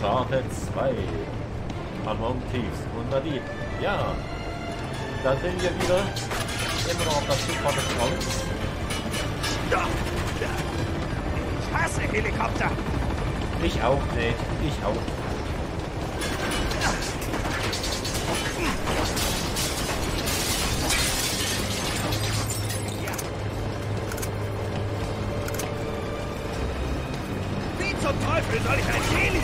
Uncharted 2. Among Thieves und Nadine. Ja, da sind wir wieder. Immer noch auf das Super des Traums. Ich hasse Helikopter. Ich auch, ne, ich auch. Wie zum Teufel soll ich ein Heli?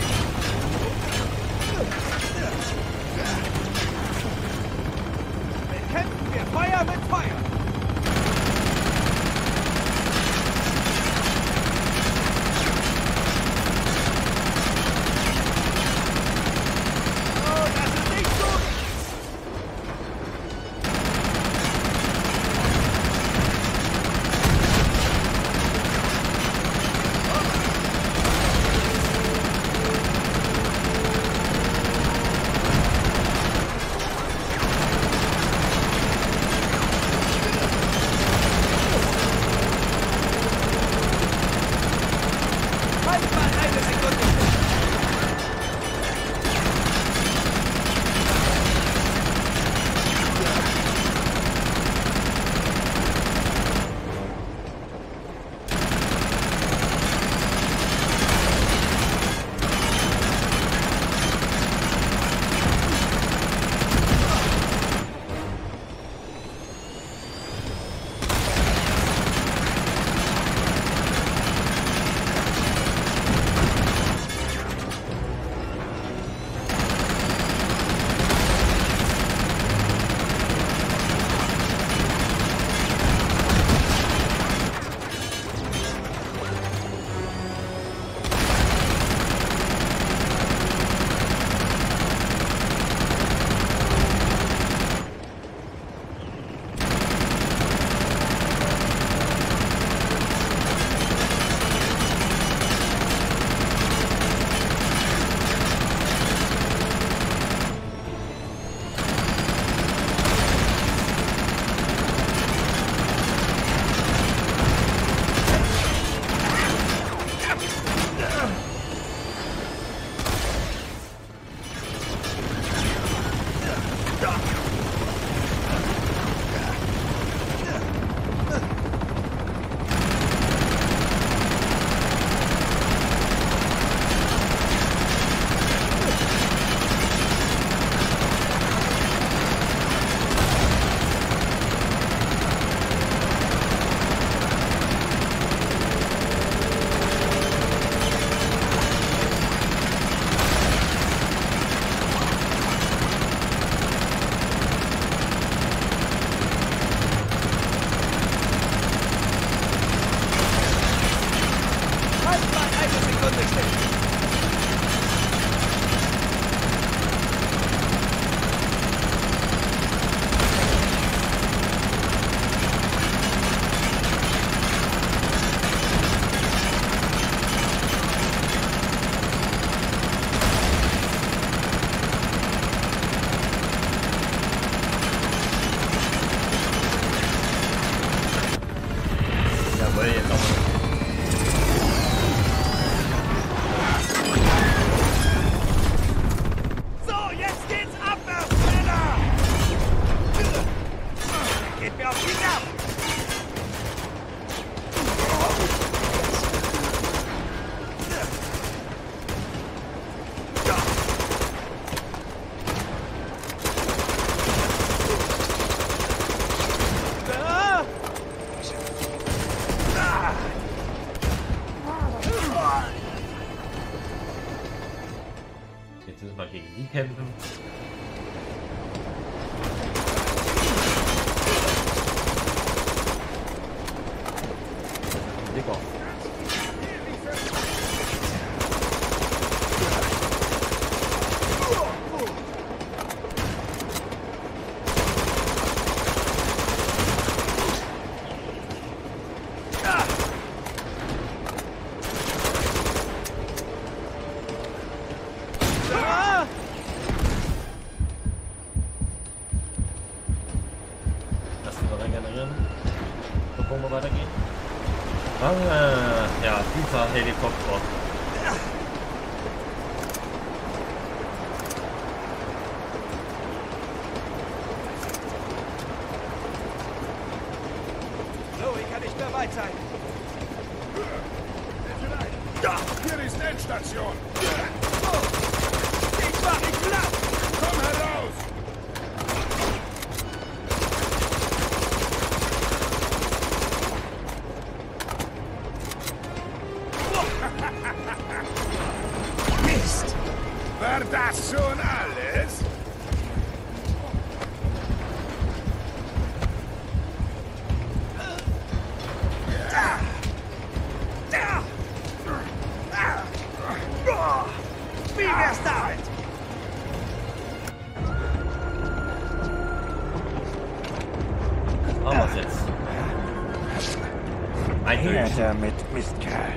Bekämpfen wir Feuer mit Feuer. Oh, das ist nicht gut. Halt mal eine Sekunde. Halt mal eine Sekunde still. Jawohl, jetzt aber. So, jetzt geht's abwärts, Männer! Geht mir auf die Nerven! Jetzt müssen wir gegen die kämpfen. Digga. Bevor wir weitergehen. Ah, ja, dieser Helikopter. Ich mach dich platt! Komm heraus! Mist! War das schon alles? Wie wär's damit? Machen wir's jetzt. Ein Her durch. damit, Mistkerl.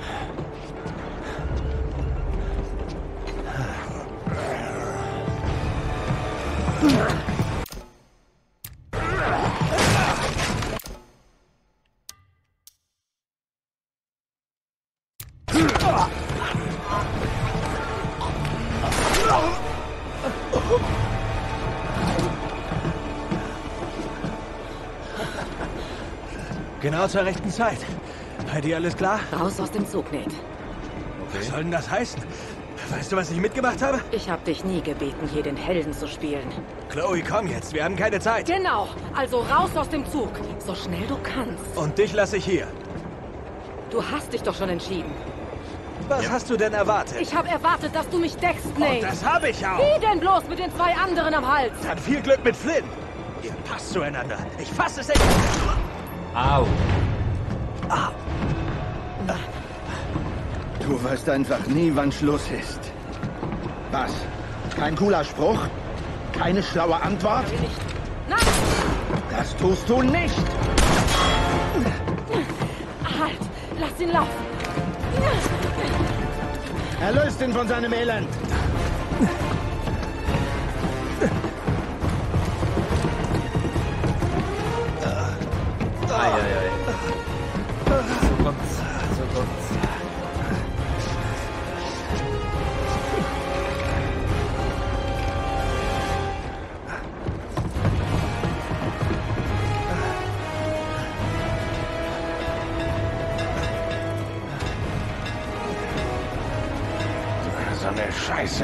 Genau zur rechten Zeit. Bei dir alles klar? Raus aus dem Zug, Nate. Was soll denn das heißen? Weißt du, was ich mitgemacht habe? Ich habe dich nie gebeten, hier den Helden zu spielen. Chloe, komm jetzt, wir haben keine Zeit. Genau, also raus aus dem Zug. So schnell du kannst. Und dich lasse ich hier. Du hast dich doch schon entschieden. Was hast du denn erwartet? Ich habe erwartet, dass du mich deckst, Und Nate. das habe ich auch. Wie denn bloß mit den zwei anderen am Hals? Dann viel Glück mit Flynn. Ihr passt zueinander. Ich fasse es nicht. Au. Du weißt einfach nie, wann Schluss ist. Was? Kein cooler Spruch? Keine schlaue Antwort? Nein! Das tust du nicht! Halt! Lass ihn laufen! Erlöst ihn von seinem Elend! Eieiei. So kommt's. So kommt's. So eine Scheiße.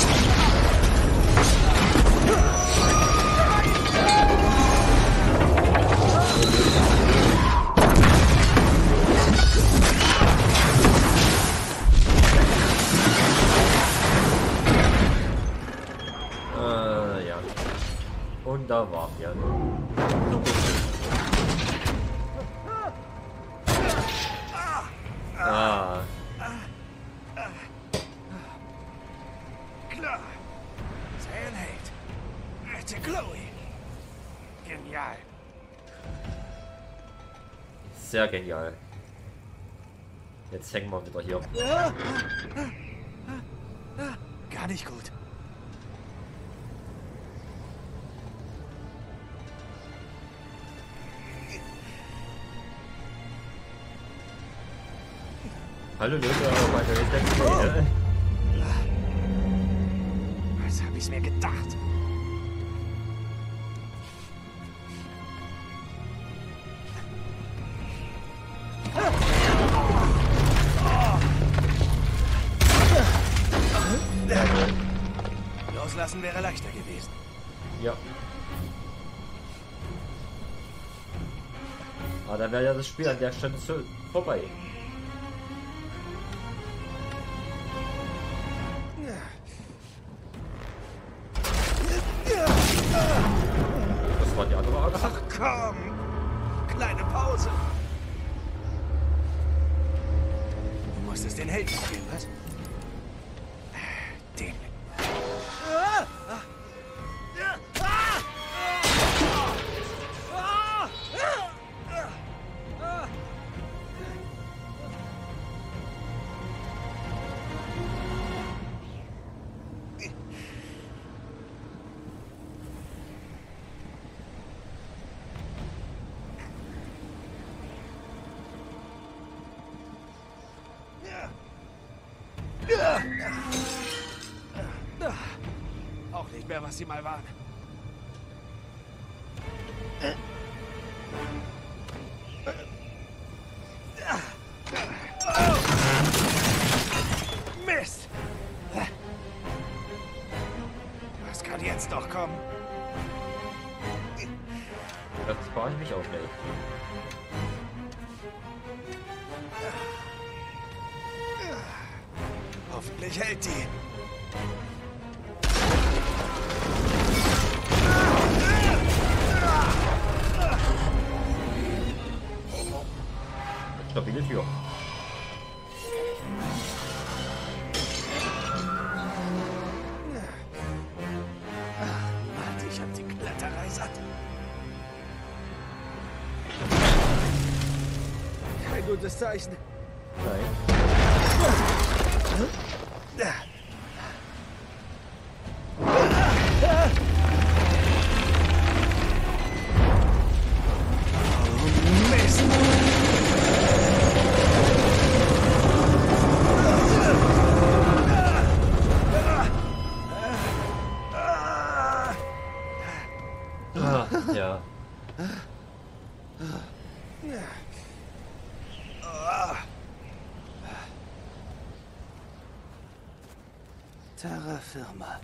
Ja. Und da waren wir. Ah. Klar. Sei ein Held. Rette Chloe. Genial. Sehr genial. Jetzt hängen wir wieder hier. Gar nicht gut. Hallo Leute, aber weiter ist der Spiel. Was hab ich's mir gedacht? Loslassen wäre leichter gewesen. Ja. Aber dann wäre ja das Spiel an der Stelle so vorbei. Das war die andere Achse. Ach komm! Kleine Pause. Du musstest den Helden spielen, was? Den. Auch nicht mehr, was sie mal waren. Mist! Und jetzt doch kommen. Das spare ich mich auch schnell. Hoffentlich hält die. Stabile Tür. Warte, ich hab die Kletterei satt. Kein gutes Zeichen. Nein. Mist! Ja. Terra Firma.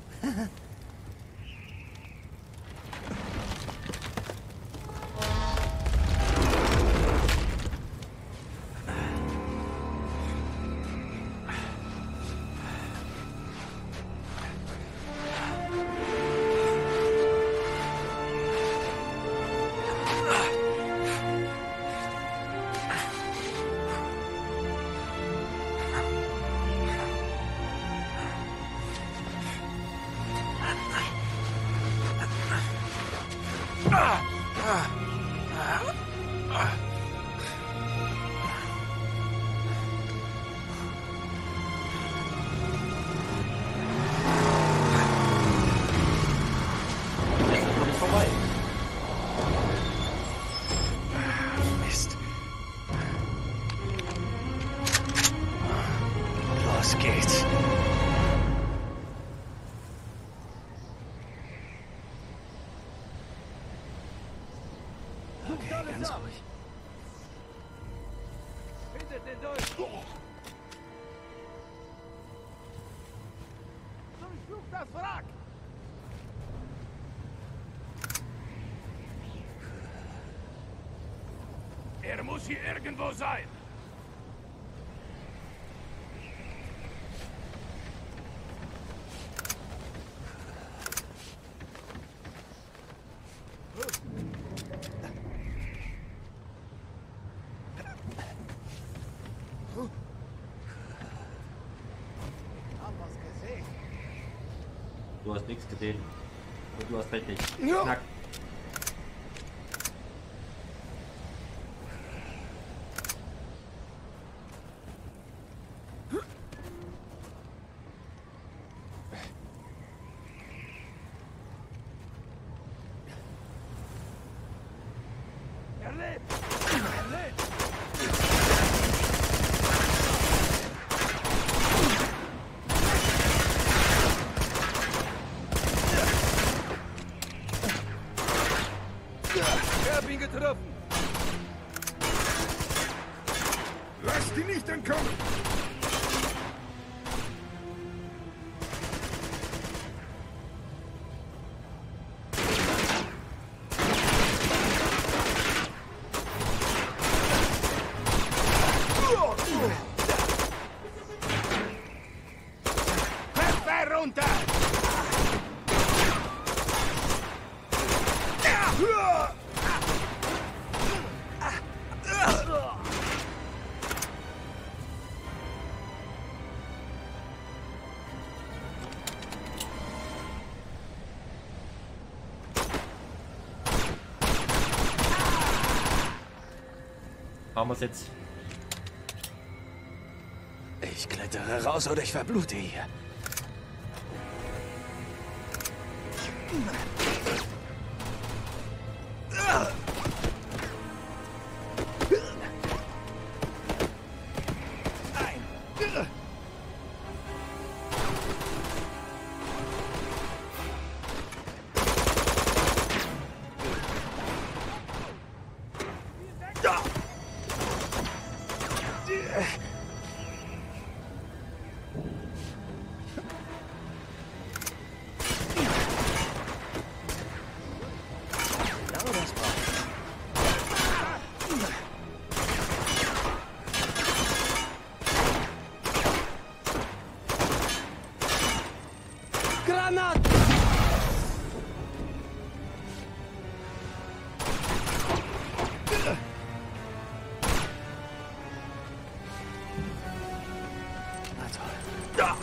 Jetzt ist noch nicht vorbei. Mist. Los geht's. Okay, ganz ruhig. Findet den Dolch! Durchsucht das Wrack! Er muss hier irgendwo sein! Du hast nichts gesehen. Und du hast recht nicht. Ja. Knack. Er lebt! Er lebt! Ich hab ihn getroffen. Lasst ihn nicht entkommen! Köpfe runter! Haben wir es jetzt. Ich klettere raus oder ich verblute hier. Granat! Na toll. Ja.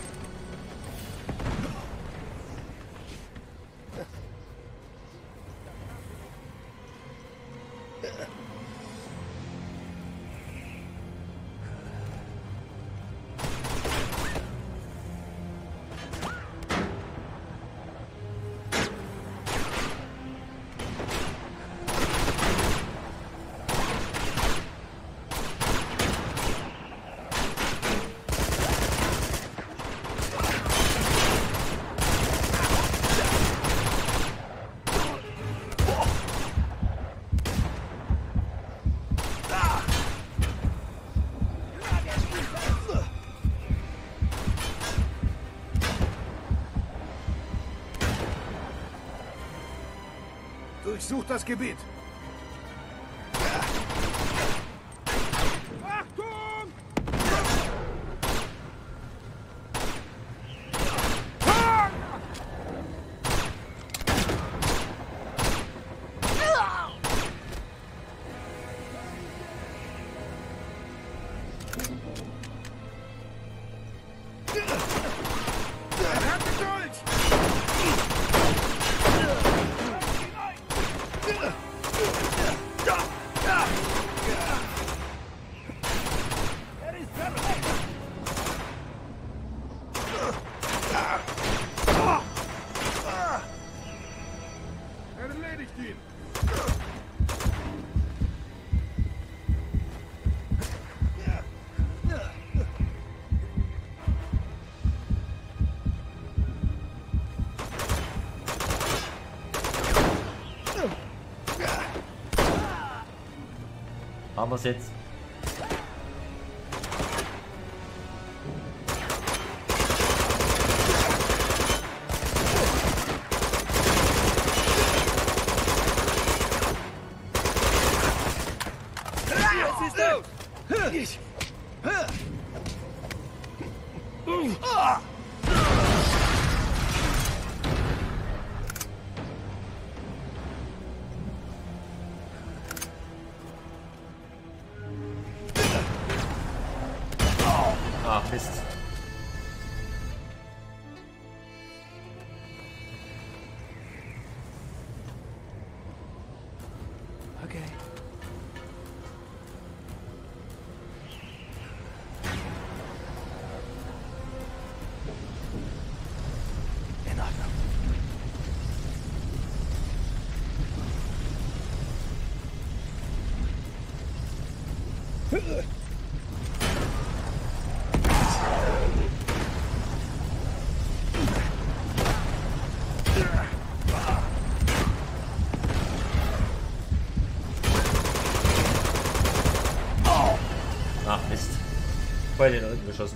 Durchsucht das Gebiet. Achtung! Erledigt ihn! Haben wir es jetzt? Ah, Mist. Okay. In Ordnung. Ah, Mist. Voll in den Rücken geschossen.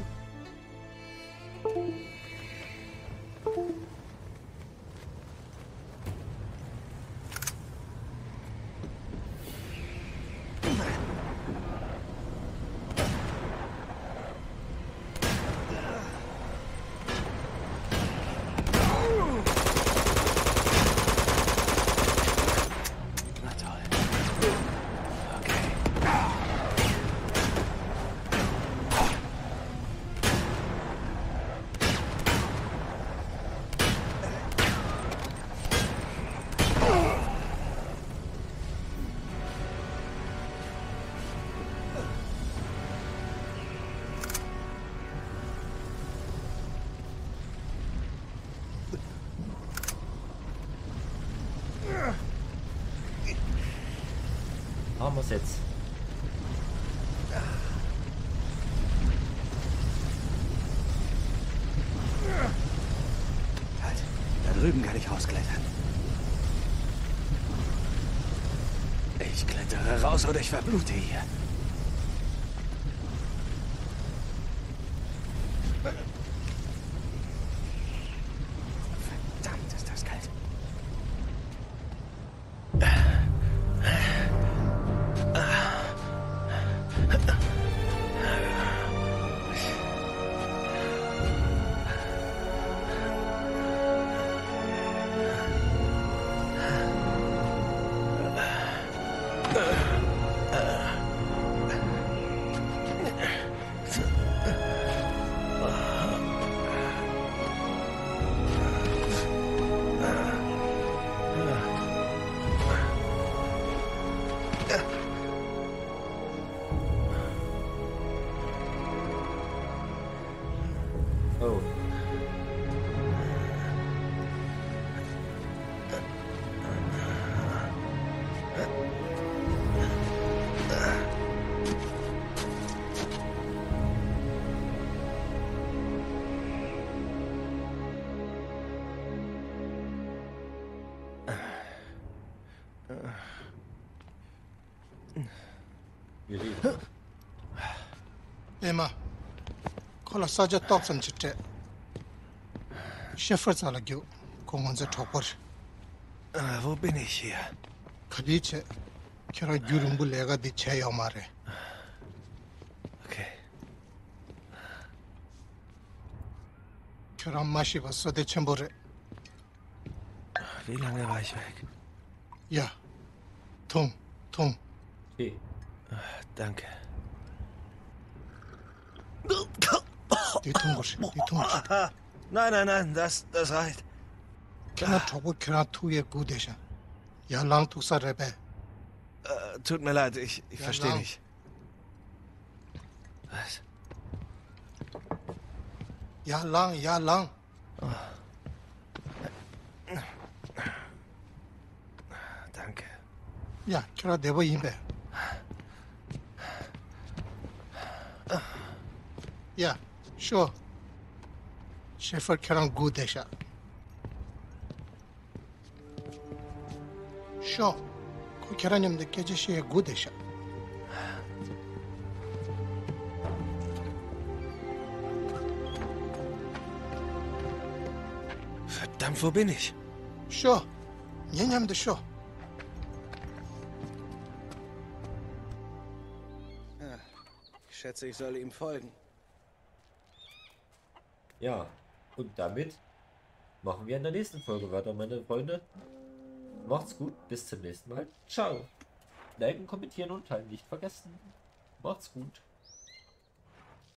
Na toll. Okay. Haben wir es jetzt? Halt. Da drüben kann ich rausklettern. Ich klettere raus oder ich verblute hier. Verdammt, ist das kalt. Wir reden. Emma, kolla saja topsam chitte. Schiffer zalagyo, komonze topor. Wo bin ich hier? Kadiche, kira gyurumbu lega di chaya mare. Okay. Kira mashi was so de chembore. Wie lange war ich weg? Ja, tum. Okay. Danke. Die tumgosh. Nein, das reicht. Kira topo kira tuye gudesha. Ja lang tuksa rebe. Tut mir leid, ich verstehe lang. nicht. Was? Ja lang. Danke. Ja, kira debo imbe. Ja, sure. Schiffer kira gudesha. Sure. Ko kira nyamde kejeshi gudesha. Verdammt, wo bin ich? Sure. Nyamde sure. Ich schätze, ich soll ihm folgen. Ja, und damit machen wir in der nächsten Folge weiter, meine Freunde. Macht's gut, bis zum nächsten Mal. Ciao. Liken, kommentieren und teilen nicht vergessen. Macht's gut.